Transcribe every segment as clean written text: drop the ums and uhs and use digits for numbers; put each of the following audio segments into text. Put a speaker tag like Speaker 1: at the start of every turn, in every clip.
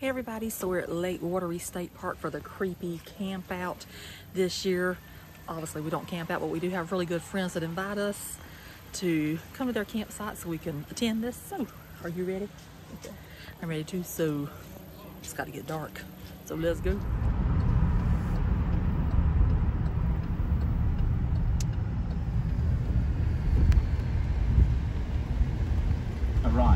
Speaker 1: Hey everybody, so we're at Lake Wateree State Park for the Creepy Campout this year. Obviously we don't camp out, but we do have really good friends that invite us to come to their campsite so we can attend this. So, are you ready? Okay. I'm ready too, so it's got to get dark. So let's go.
Speaker 2: Arrive.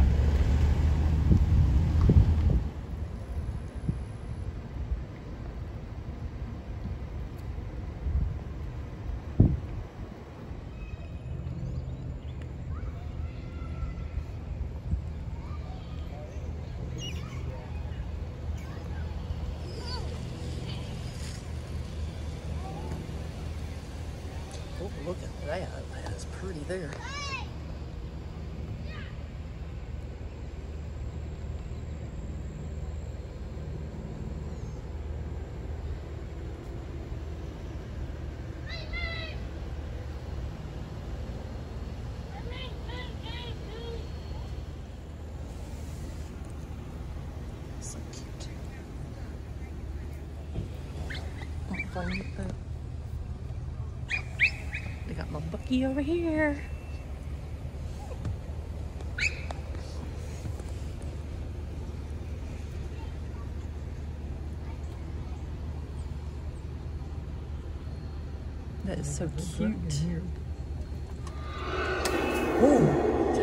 Speaker 1: Oh, look at that. That's pretty there. So cute. They got my Bucky over here. That is so cute. Oh!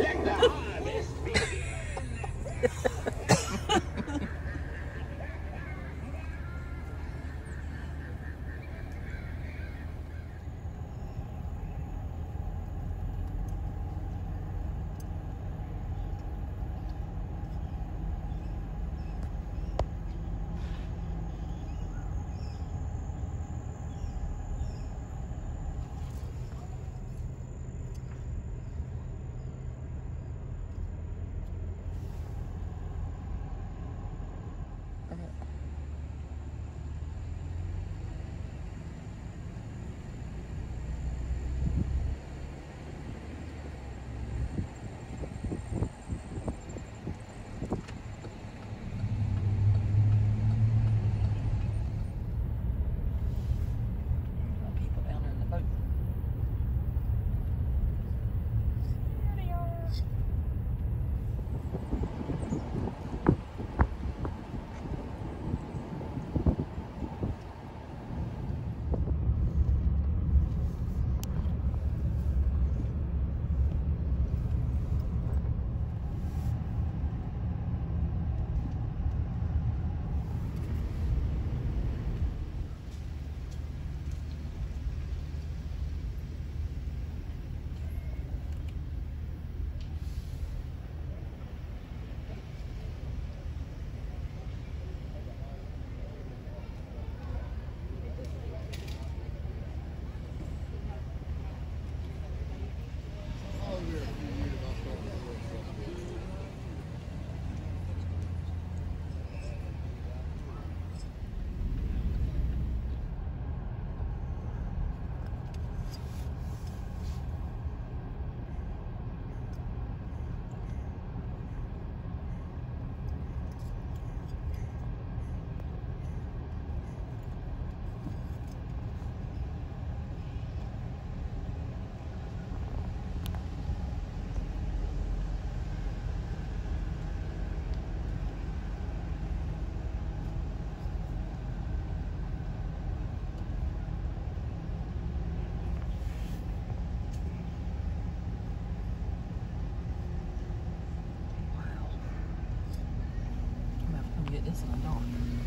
Speaker 1: This in the dark.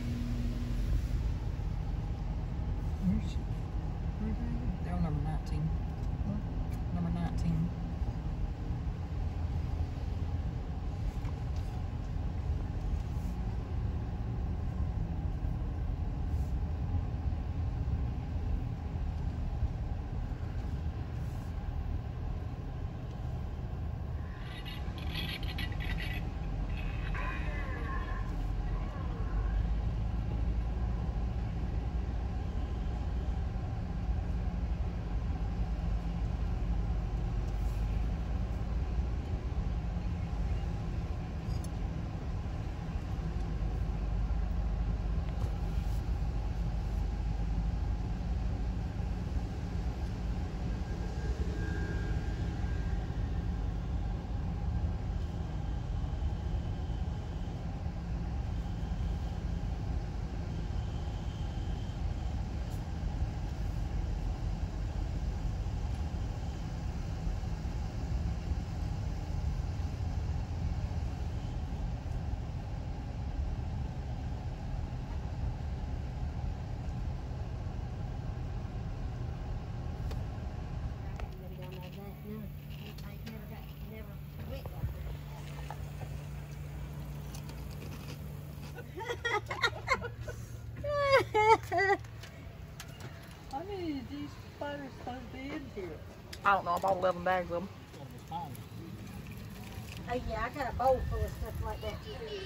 Speaker 1: Where's she? They're on number 19. Number 19. I don't know, I bought 11 bags of them.
Speaker 3: Oh yeah, I got a bowl full of stuff like that.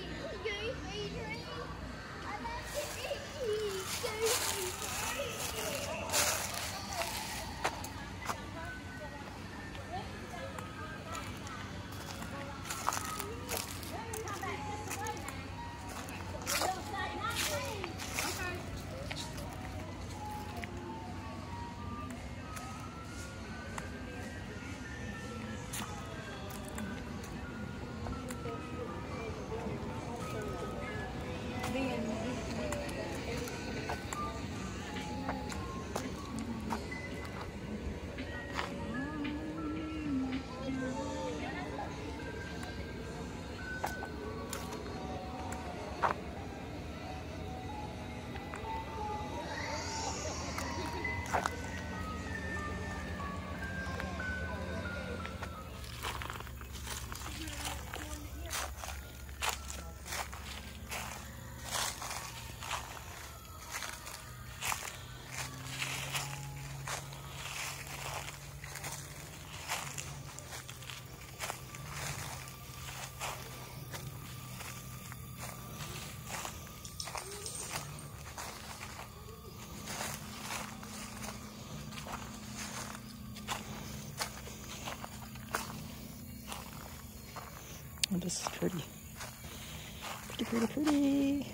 Speaker 1: Oh, this is pretty. Pretty, pretty, pretty.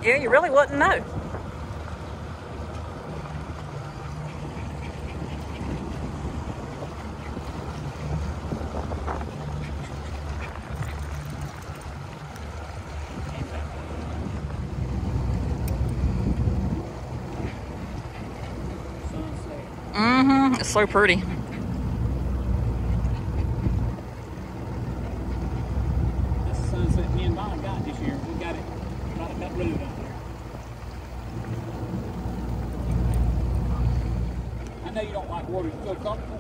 Speaker 1: Yeah, you really wouldn't know. Mm-hmm. It's so pretty.
Speaker 2: That's the sunset me and Donna got this year. We got it right up that road out there. I know you don't like water. You feel comfortable?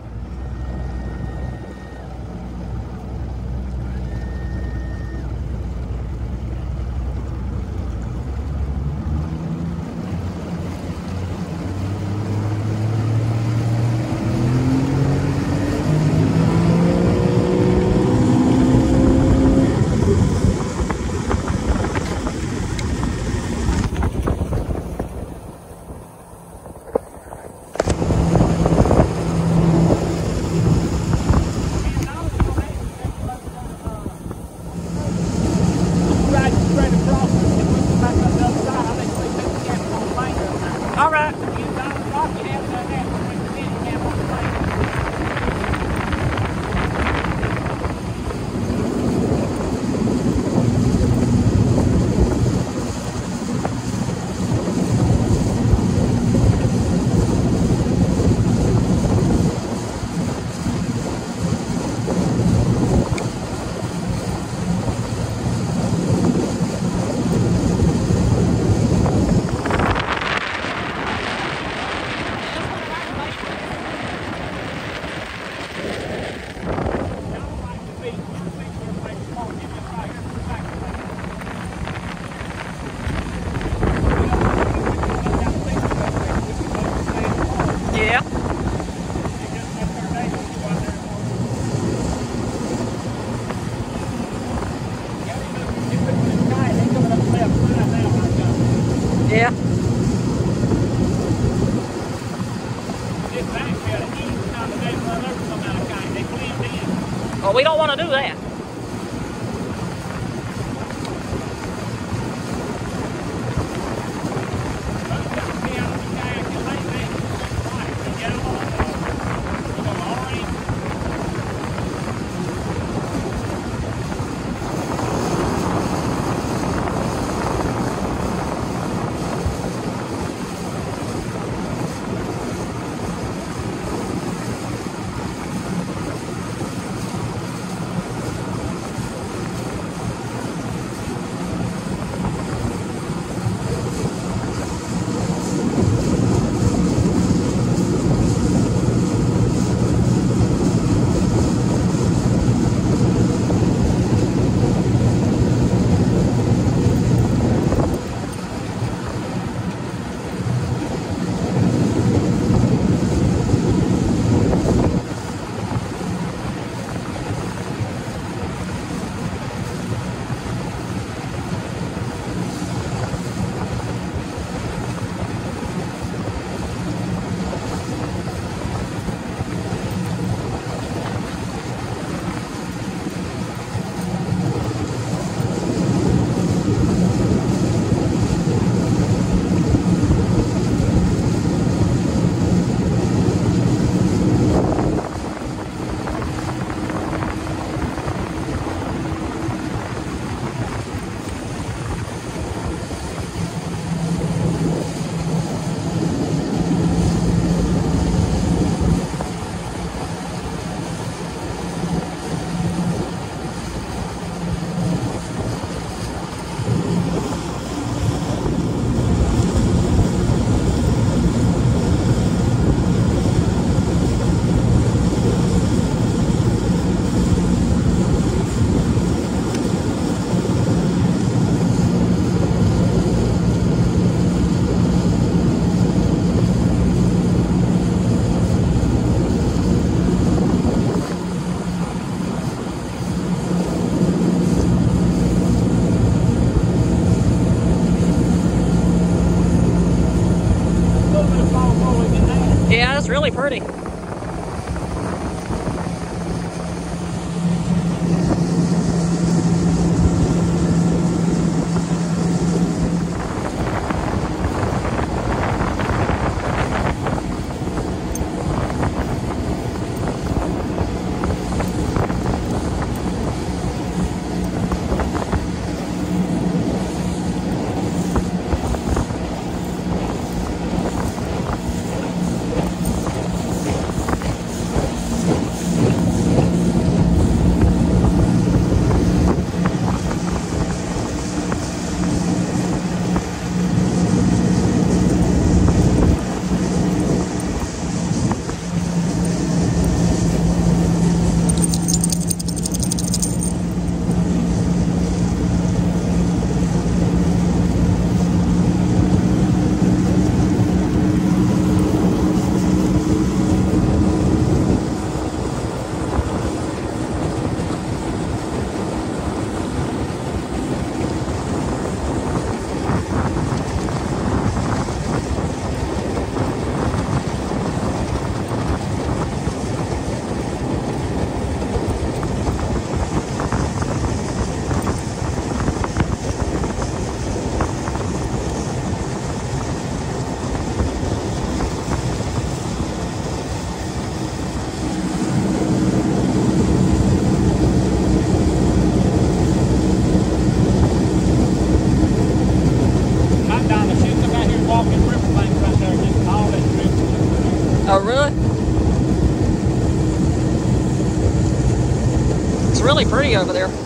Speaker 1: All right. Yeah. Yeah. Well, we don't want to do that. Yeah, it's really pretty. really pretty over there.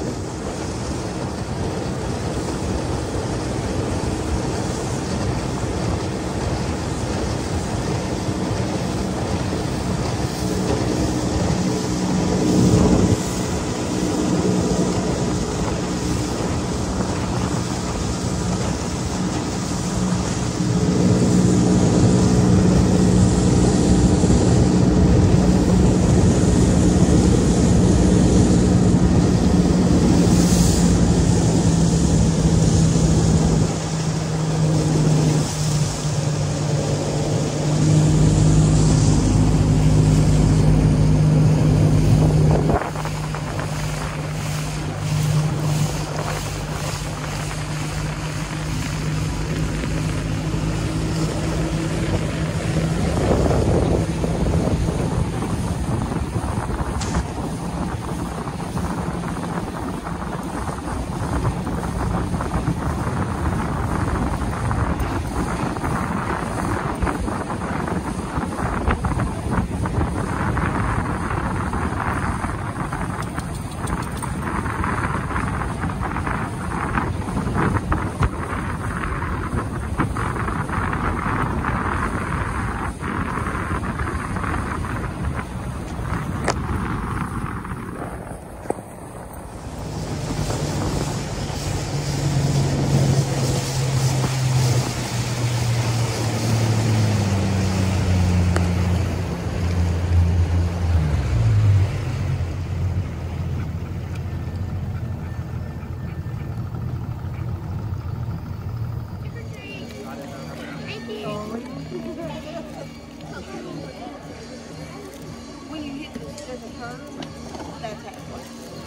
Speaker 3: When you hit the curve, that's halfway.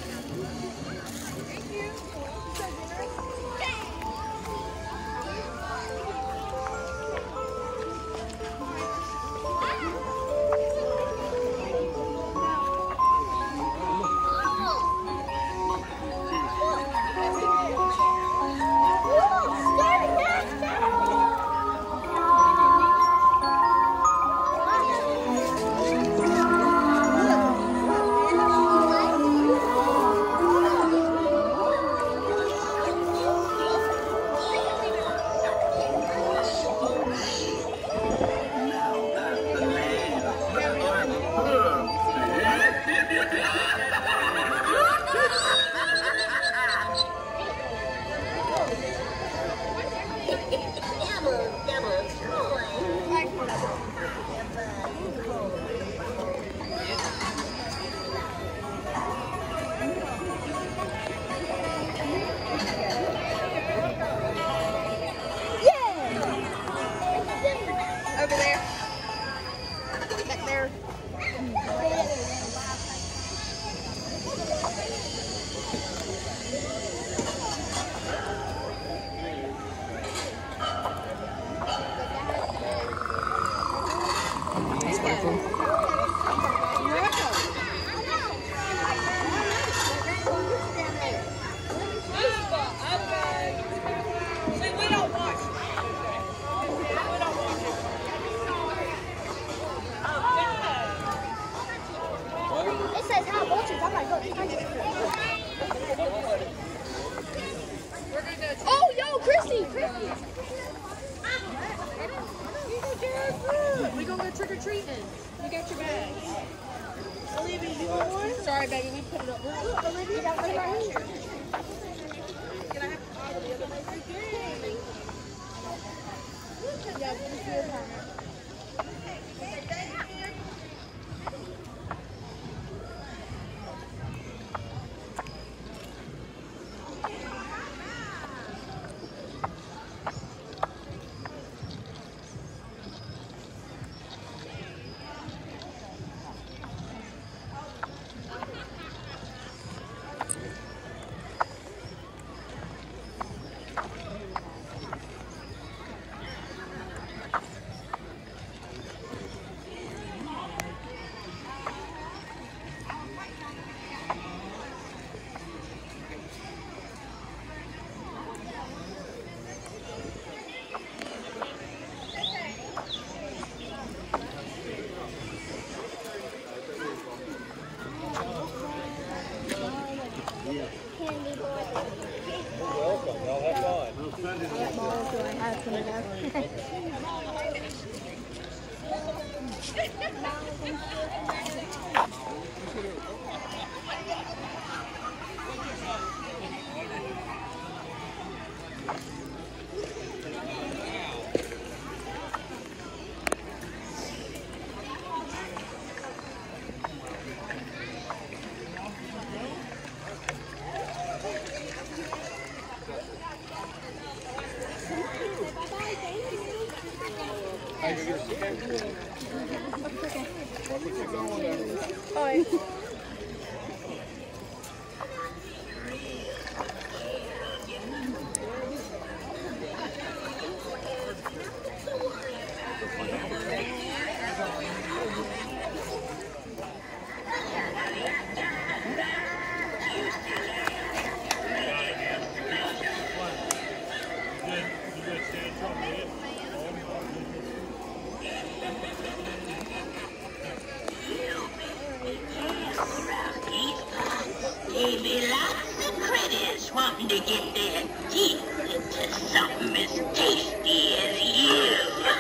Speaker 3: Thank you. Over there. Back there.
Speaker 1: That's pretty cool.
Speaker 3: It says high voltage. I'm like, look, oh, yo, Christy!
Speaker 4: We gonna go trick or treating. You got your bags. Olivia, you want one? Sorry, baby, we put it up. Look, Olivia, you got one right here. Can I have all of the other ones? Yeah, just do it.
Speaker 5: Wanting to get their teeth into something as tasty as you.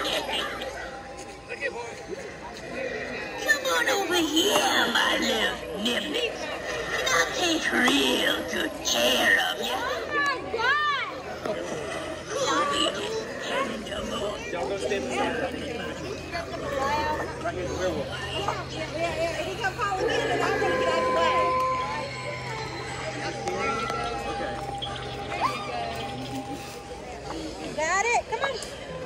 Speaker 5: Come on over here, my little niblick, and I'll take real good care of you. You'll be just animal.
Speaker 2: Y'all go stand beside right here in the river.
Speaker 4: He come calling in and I'm going to get out of the way. Got it? Come on.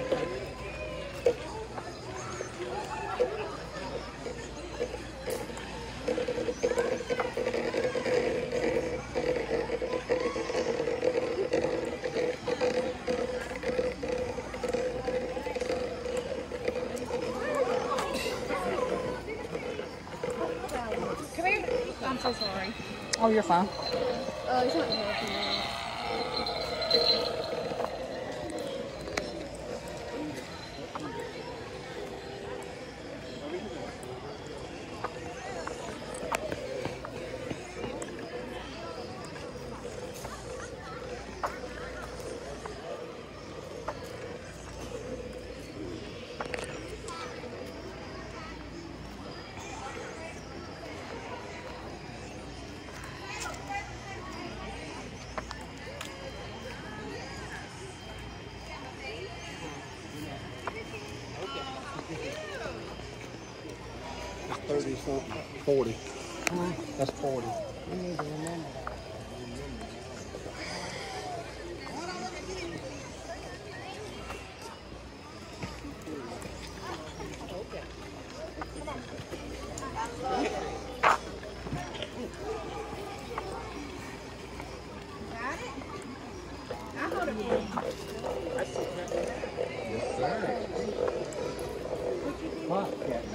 Speaker 4: Come here. I'm so sorry.
Speaker 1: Oh, you're fine.
Speaker 4: Oh, he's not helping me.
Speaker 6: That's 30 something. 40. That's 40.
Speaker 3: You need to remember that.
Speaker 6: Yes, sir. What?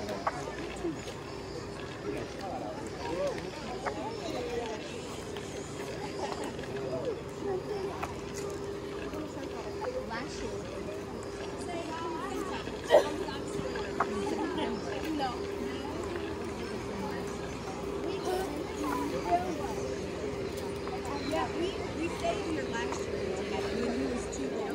Speaker 4: Yeah, we stayed here last year when he was 2 down.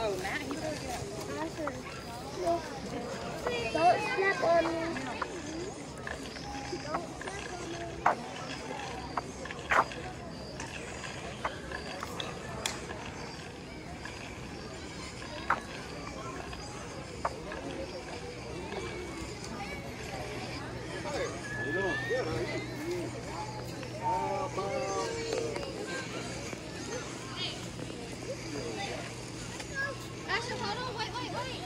Speaker 4: Oh, Matt, he better get out.
Speaker 3: Don't step on me.
Speaker 4: Ashley, hold on. Wait.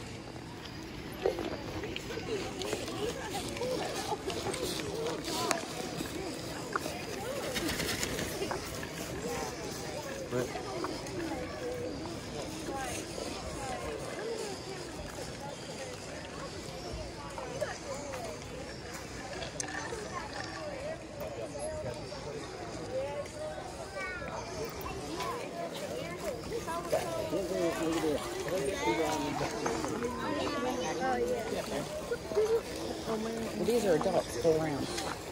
Speaker 7: Well, these are adults. Go around.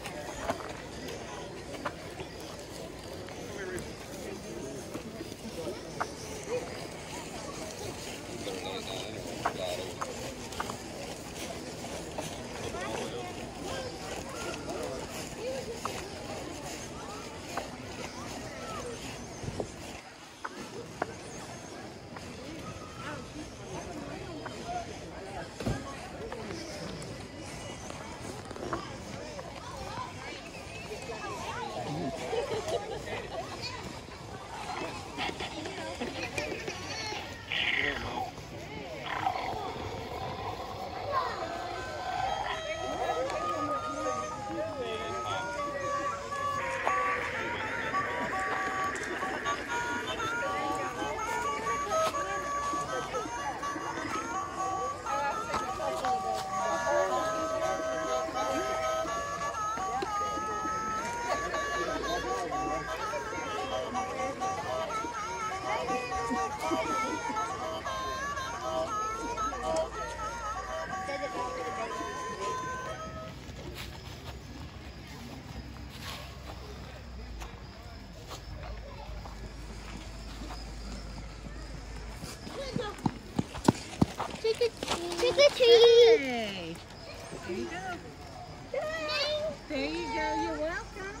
Speaker 3: Trick or treat.
Speaker 4: Hey. There you go. There you go. You're welcome.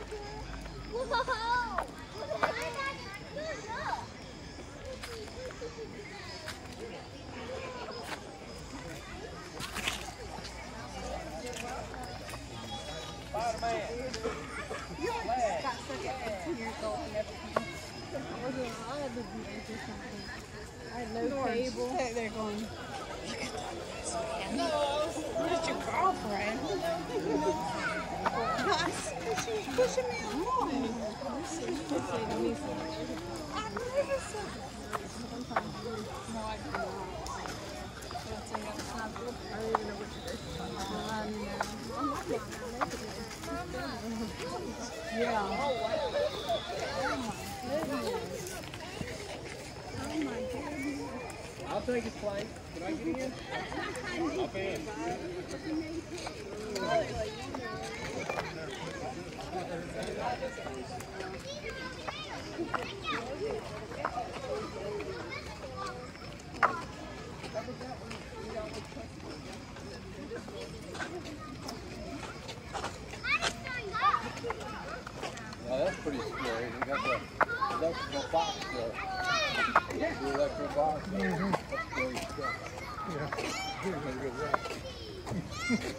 Speaker 3: Whoa.
Speaker 4: I had no cable. They're going. Where's your girlfriend? She's pushing me along. No, I do not. Yeah. Oh, wow. Oh, my goodness.
Speaker 2: I'll take his place. Can I get in? Hop in.
Speaker 6: Oh, that's pretty scary. You got the electrical box there. The electrical box there. That's scary stuff. Yeah. You're gonna get wet.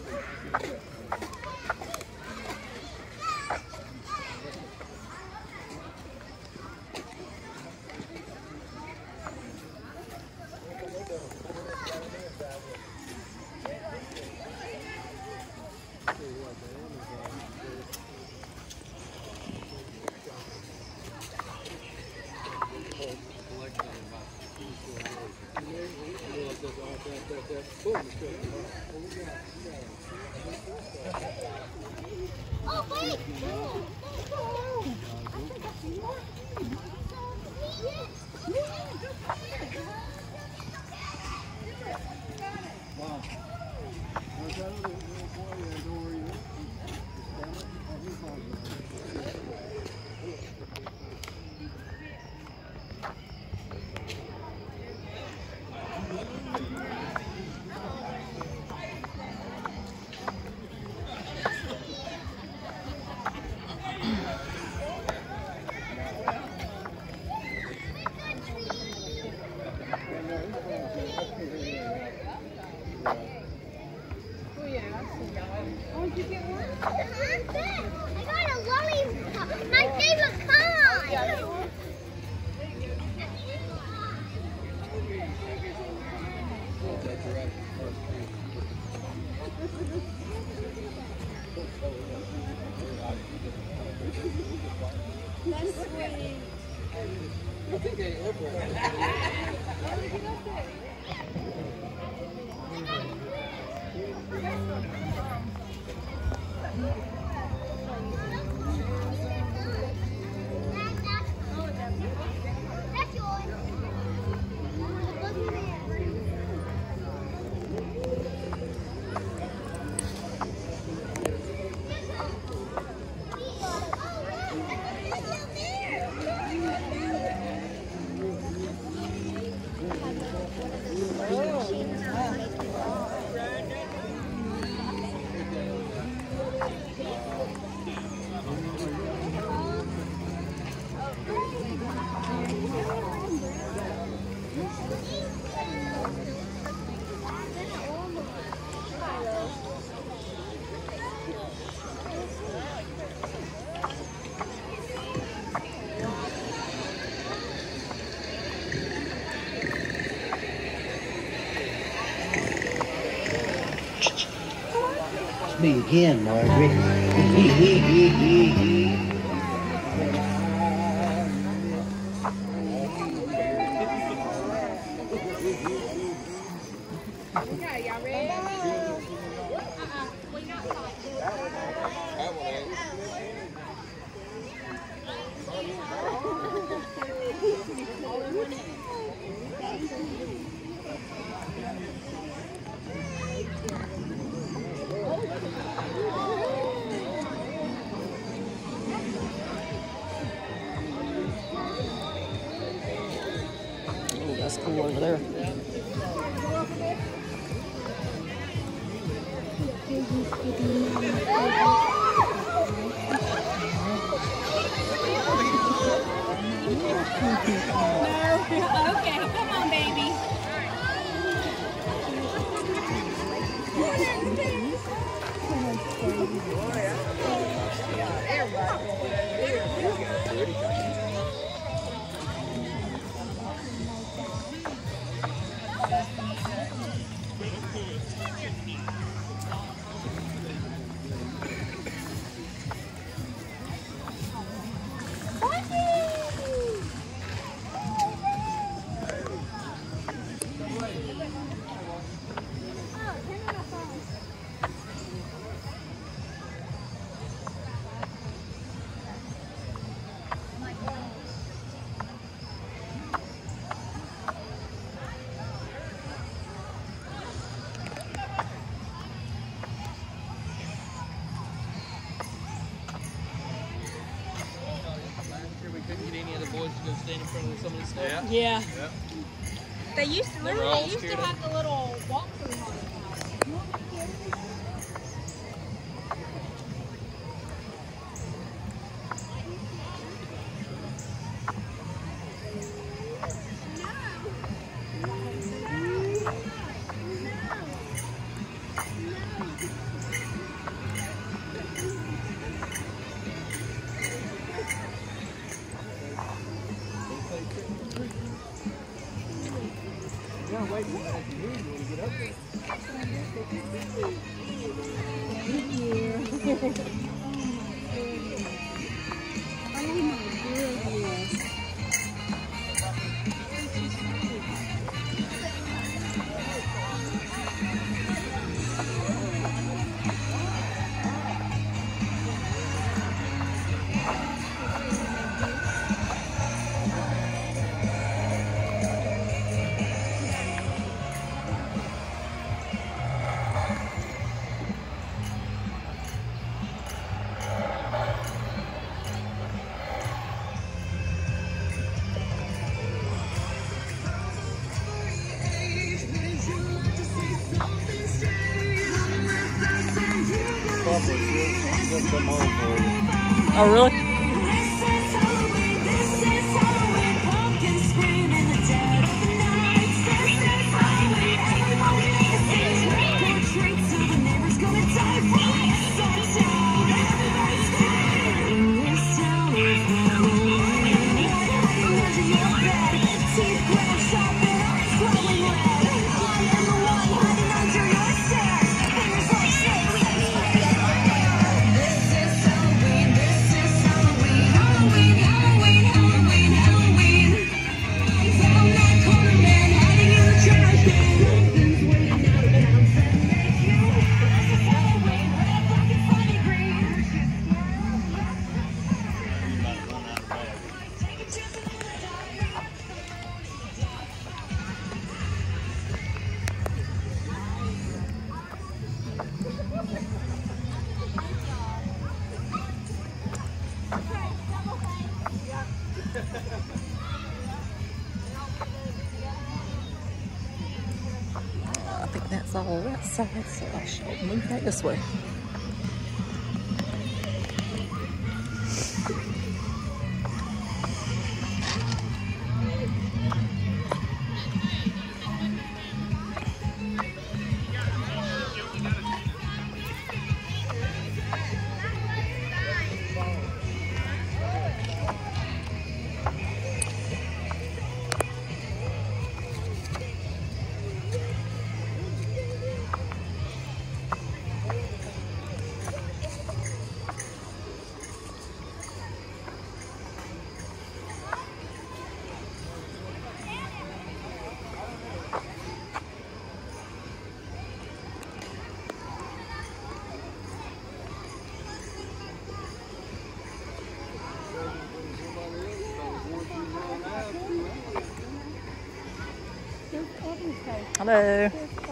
Speaker 3: Oh, wait.
Speaker 7: I got a lollipop. My favorite kind.
Speaker 4: That's sweet.
Speaker 6: I think they live
Speaker 7: That's yours.
Speaker 8: It's me again, Margaret.
Speaker 4: Okay, y'all ready? We got
Speaker 1: Oh, that's cool over there.
Speaker 4: Okay, come on, baby.
Speaker 2: Stand in front of some of the stuff.
Speaker 1: Yeah.
Speaker 4: They used to
Speaker 2: They were all
Speaker 4: have
Speaker 2: scared
Speaker 4: the little walk-through on it.
Speaker 1: Oh, really?
Speaker 7: Portraits of the neighbors gonna die for
Speaker 1: side, so I shall move right this way. Hello.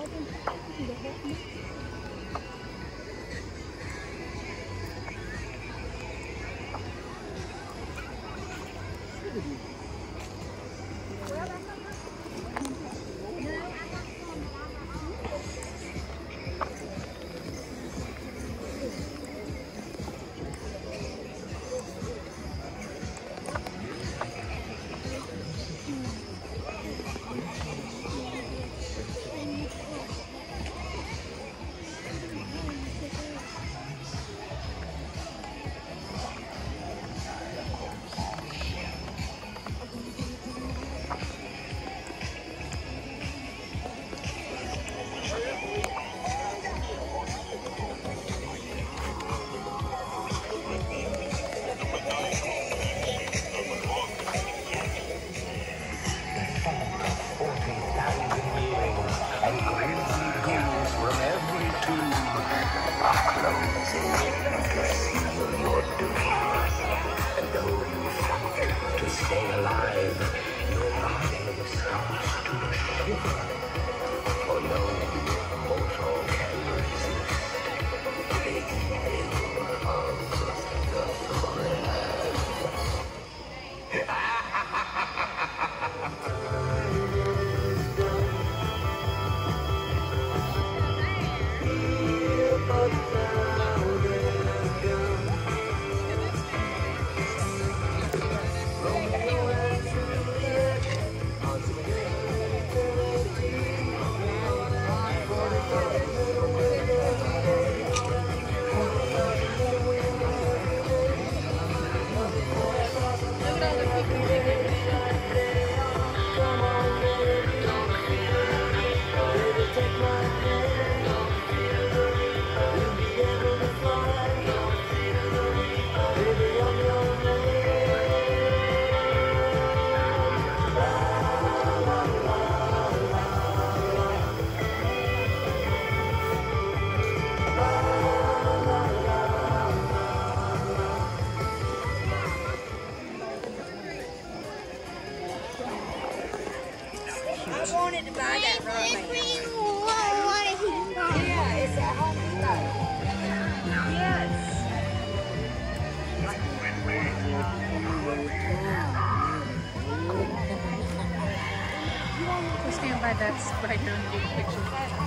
Speaker 1: Stand by that right here and take a picture.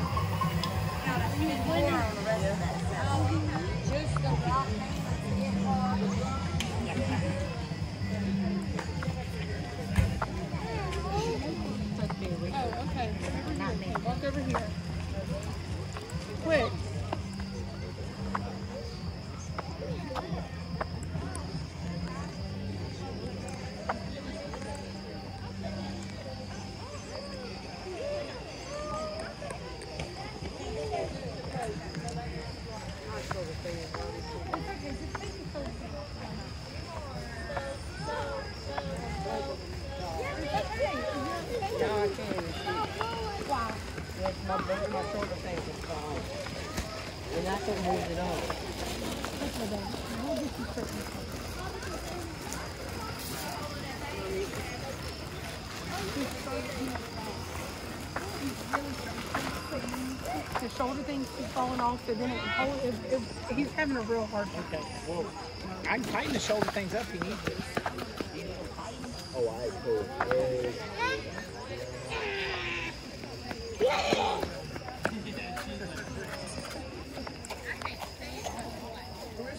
Speaker 1: Oh, okay. Not me. Walk over here. Quick.
Speaker 8: My shoulder thing is gone. And I can move it on.
Speaker 4: The shoulder things keep falling off, and then he's having a real hard time.
Speaker 2: Okay, well, I can tighten the shoulder things up if you need to.
Speaker 6: Oh, I cool.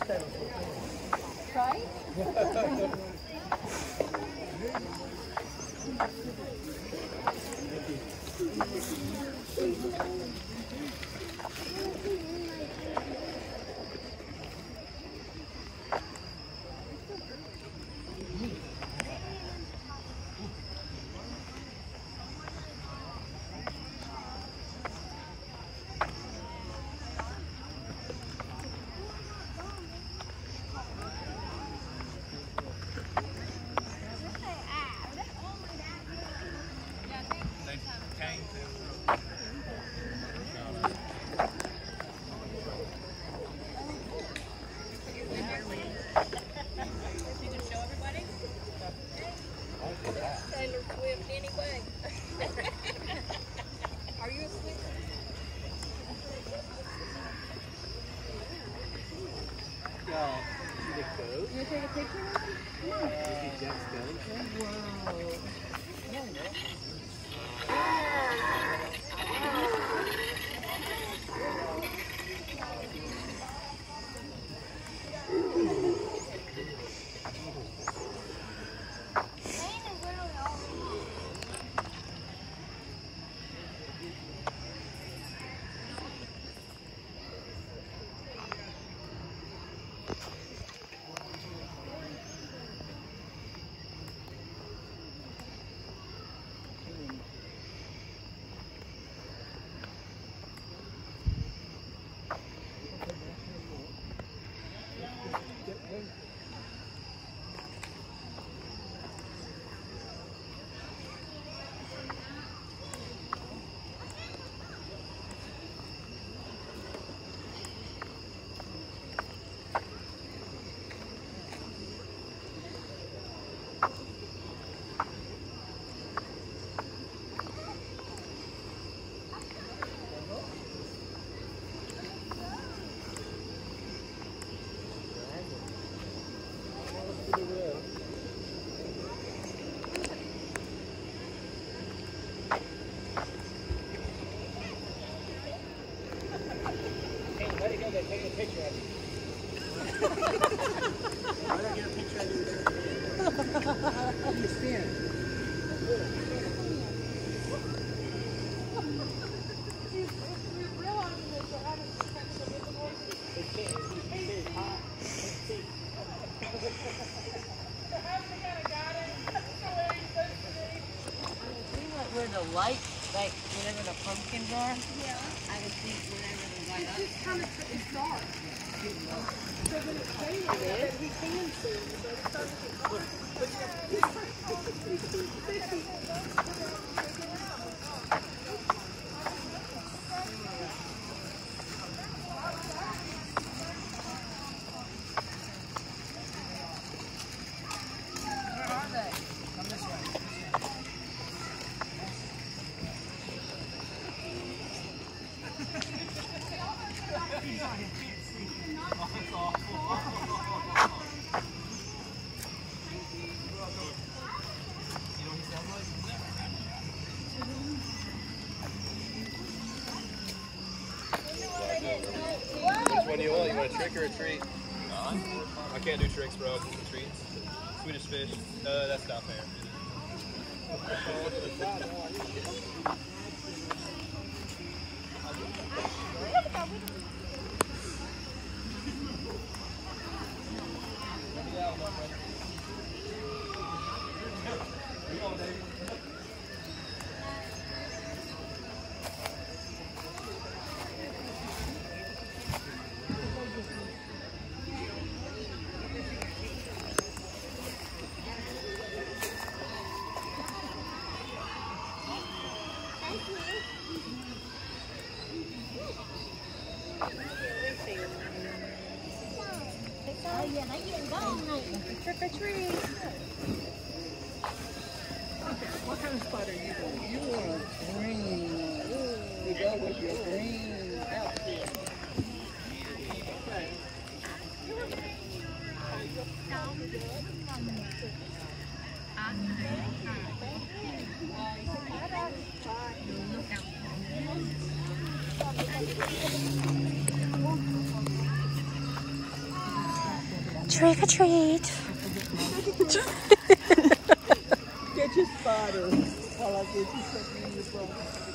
Speaker 8: Where the light, like whenever the pumpkins are, I would think whenever the light up.
Speaker 4: It's kind of, it's dark. So when it's raining, that we can see, but it's starting Where are they? Come this way.
Speaker 9: Which one do you want? You want a trick or a treat? I can't do tricks, bro. Just the treats. Swedish fish. That's not fair.
Speaker 3: Oh yeah, they getting gone now.
Speaker 4: trick or treat. What kind of spot are you doing?
Speaker 8: You want a green. You go with your green outfit.
Speaker 1: Trick or treat.
Speaker 8: Get your spider while I get you something in your phone.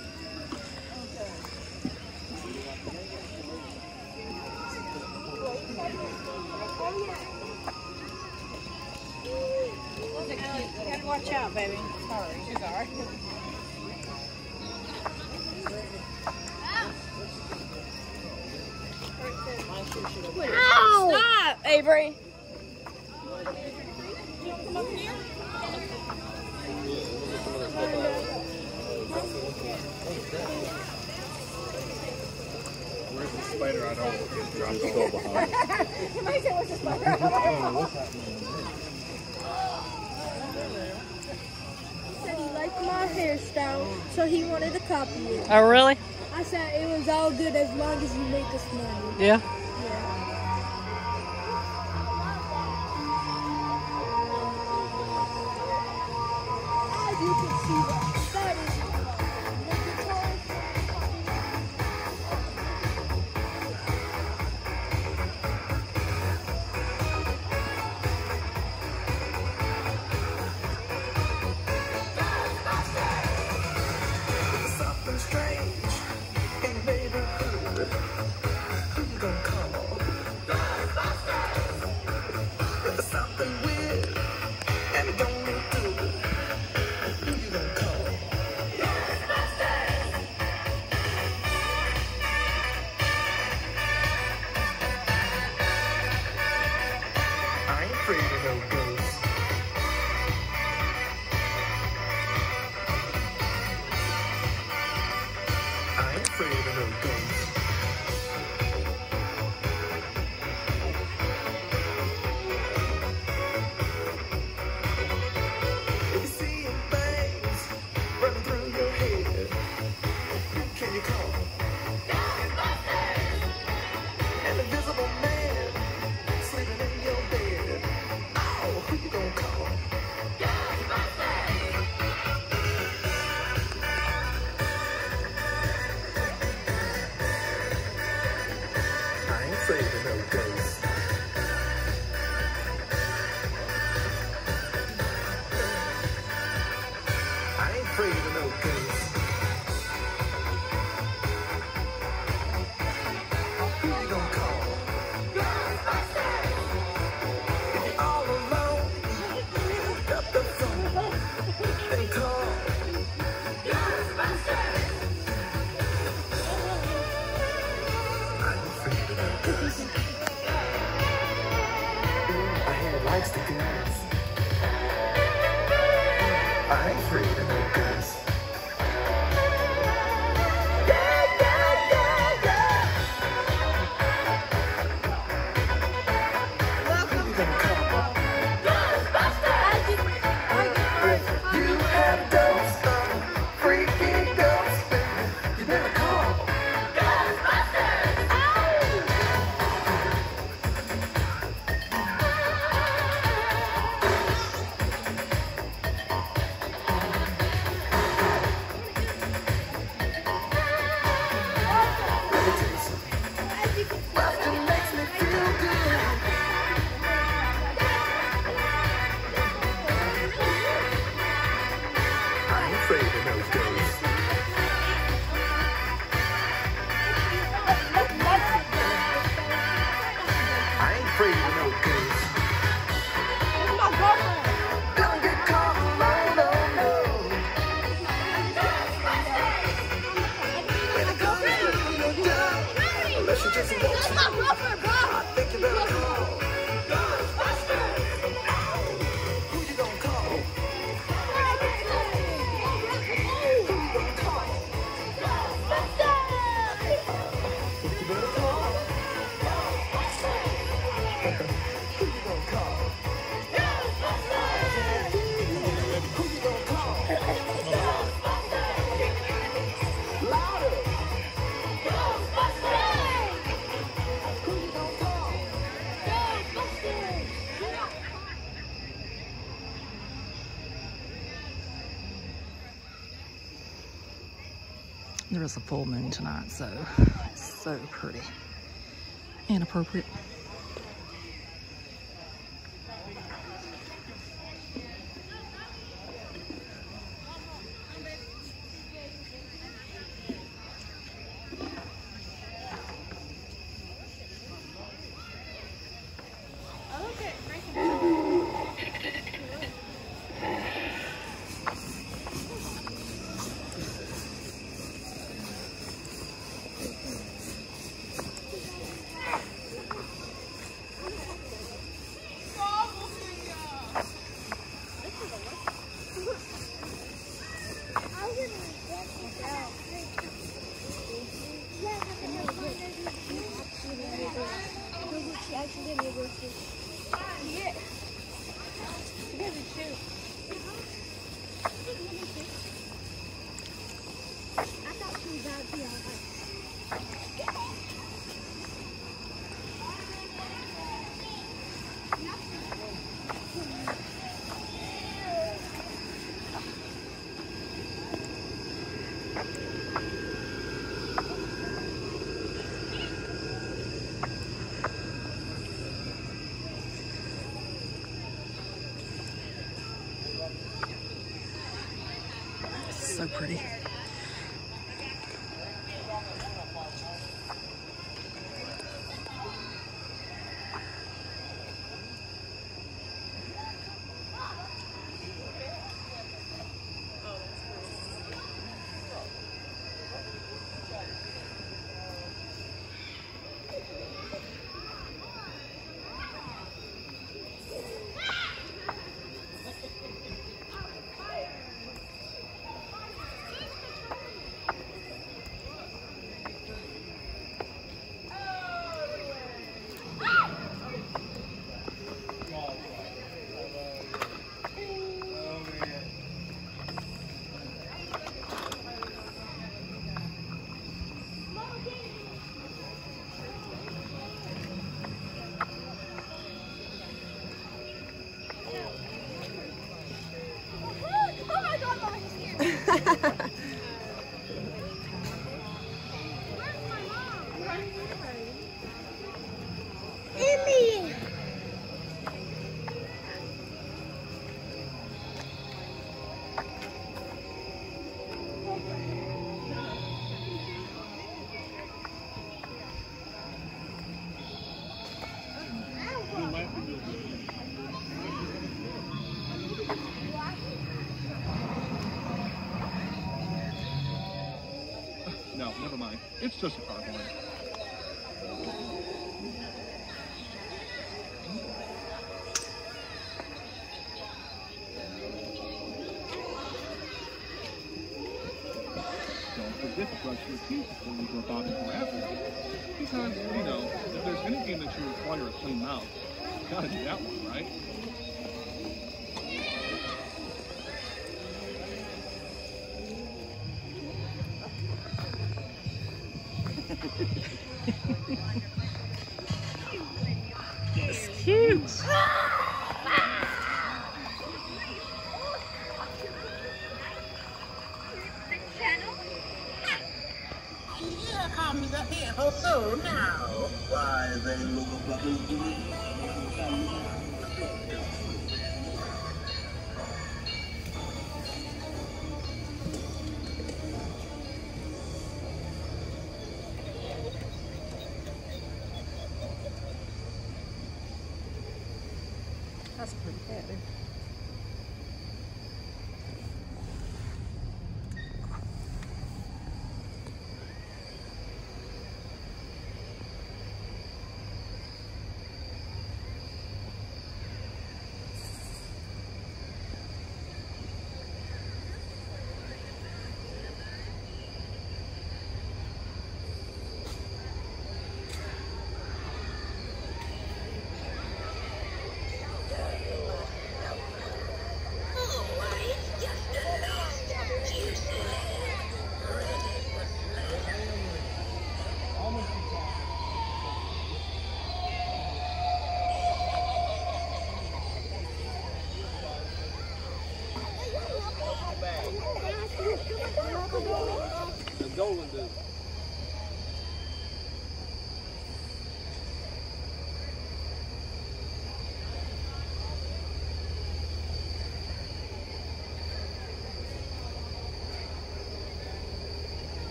Speaker 4: You gotta watch out, baby. Sorry. She's alright.
Speaker 7: Ow!
Speaker 4: Stop, Avery.
Speaker 9: Where's the spider? I don't get dropped still behind.
Speaker 4: Somebody said, what's the spider?
Speaker 9: What's happening?
Speaker 4: He said he liked my hairstyle, so he wanted to copy it.
Speaker 1: Oh, really?
Speaker 4: I said it was all good as long as you make us money.
Speaker 1: Yeah.
Speaker 4: As you can see, that is the guitar.
Speaker 10: Something strange in the neighborhood. Who you gonna call? There's something weird and it don't look good. Who you gonna call? I ain't afraid of no ghosts. I ain't afraid of no ghosts. If you see things running through your head, who can you call? An invisible man sleeping in your bed. Oh, who you gonna call? I ain't afraid of no ghosts. I ain't afraid of no ghosts. Who you gonna call? If you're all alone, pick up the phone and call. I ain't afraid of no ghosts. My hair likes the girls. I ain't afraid of no ghosts. Who you gonna call? If you have ghosts, freaky ghosts, you better call. Let me tell you something. Laughter makes me feel good. I ain't afraid of no ghosts. I ain't afraid of no ghosts. Don't get caught alone, oh no. When it comes through your door, unless you just want to, I think you better call. Who you gonna call? Who you gonna call? You better call. Who you gonna call? Who you gonna call? Louder. Who you gonna call?
Speaker 1: There is a full moon tonight, so it's so pretty. Inappropriate.
Speaker 4: get me roasted. Yeah. You guys are too. I thought she was out here.
Speaker 1: So pretty.
Speaker 6: No, never mind. It's just a car horn. Don't forget to brush your teeth before you go about it forever. Because, you know, if there's anything that you require a clean mouth, you gotta do that one, right?
Speaker 1: It's cute.
Speaker 5: Yeah, call me the head hotel now. Why, they look like
Speaker 1: That's pretty heavy.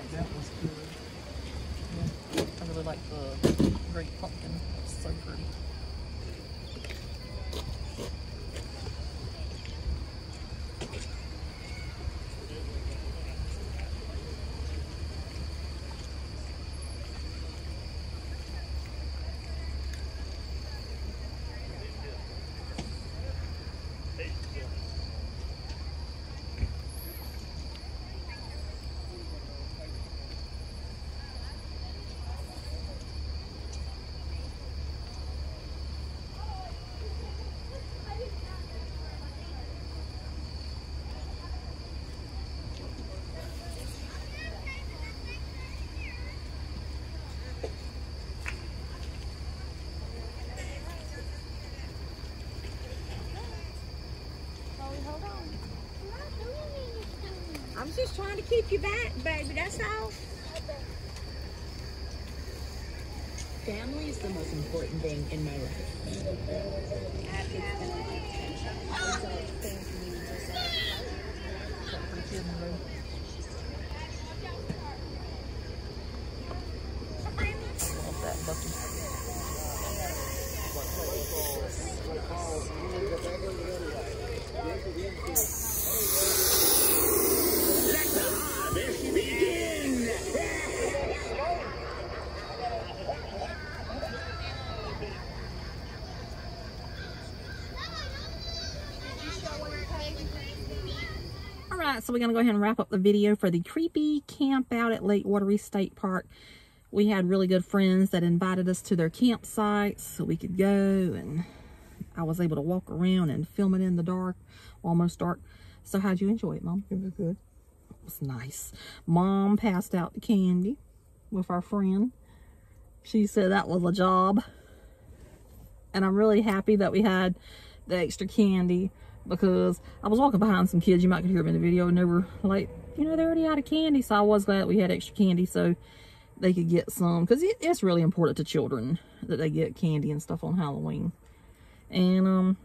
Speaker 1: That was good. Yeah, I really like the great pumpkin. It's so pretty.
Speaker 3: I'm just trying to keep you back, baby. That's all.
Speaker 8: Family is the most important thing in my life.
Speaker 1: Love that bucket. Alright, so we're going to go ahead and wrap up the video for the Creepy Campout at Lake Wateree State Park. We had really good friends that invited us to their campsite so we could go, and I was able to walk around and film it in the dark, almost dark. So how'd you enjoy it, Mom?
Speaker 6: It was good.
Speaker 1: It was nice. Mom passed out the candy with our friend. She said that was a job. And I'm really happy that we had the extra candy, because I was walking behind some kids, you might could hear them in the video, and they were like, you know, they're already out of candy. So I was glad we had extra candy so they could get some, because it's really important to children that they get candy and stuff on Halloween. And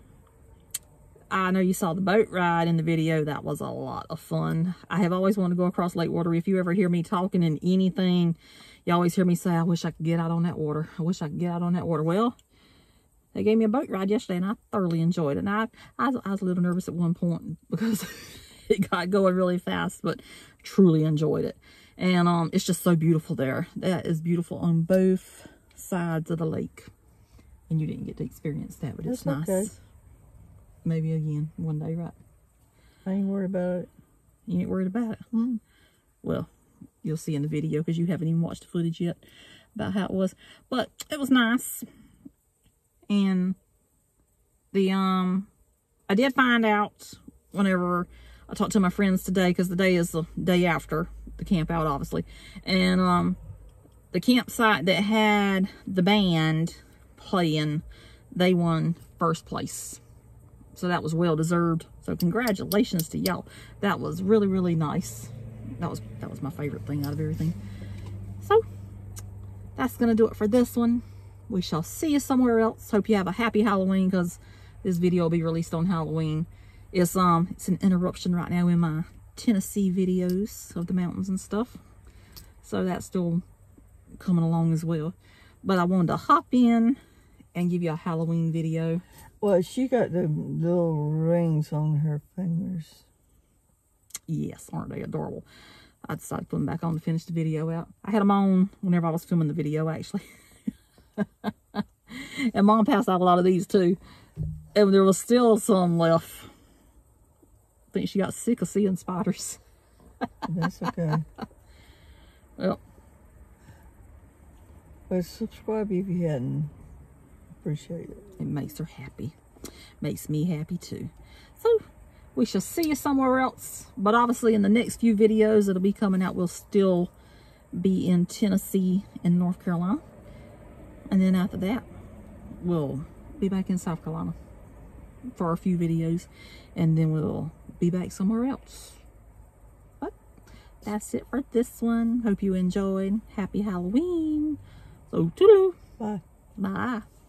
Speaker 1: I know you saw the boat ride in the video. That was a lot of fun. I have always wanted to go across Lake Wateree. If you ever hear me talking in anything, you always hear me say, I wish I could get out on that water. I wish I could get out on that water. Well, they gave me a boat ride yesterday, and I thoroughly enjoyed it. And I was a little nervous at one point because it got going really fast, but truly enjoyed it. And it's just so beautiful there. That is beautiful on both sides of the lake. And you didn't get to experience that, but it's nice. Okay. Maybe again one day, right?
Speaker 6: I ain't worried about it.
Speaker 1: You ain't worried about it? Hmm. Well, you'll see in the video, because you haven't even watched the footage yet about how it was. But it was nice. And the I did find out whenever I talked to my friends today, because the day is the day after the camp out, obviously, and the campsite that had the band playing, they won first place, so that was well deserved. So congratulations to y'all. That was really, really nice. That was my favorite thing out of everything. So that's gonna do it for this one. We shall see you somewhere else. Hope you have a happy Halloween, because this video will be released on Halloween. It's an interruption right now in my Tennessee videos of the mountains and stuff. So that's still coming along as well. But I wanted to hop in and give you a Halloween video.
Speaker 6: Well, she got the little rings on her fingers.
Speaker 1: Yes, aren't they adorable? I decided to put them back on to finish the video out. I had them on whenever I was filming the video, actually. And Mom passed out a lot of these too, and there was still some left. I think she got sick of seeing spiders.
Speaker 6: That's okay.
Speaker 1: Well,
Speaker 6: subscribe if you hadn't. Appreciate it.
Speaker 1: It makes her happy. Makes me happy too. So we shall see you somewhere else, but obviously in the next few videos that'll be coming out, we'll still be in Tennessee and North Carolina. And then after that, we'll be back in South Carolina for a few videos. And then we'll be back somewhere else. But that's it for this one. Hope you enjoyed. Happy Halloween. So, toodaloo.
Speaker 6: Bye.
Speaker 1: Bye.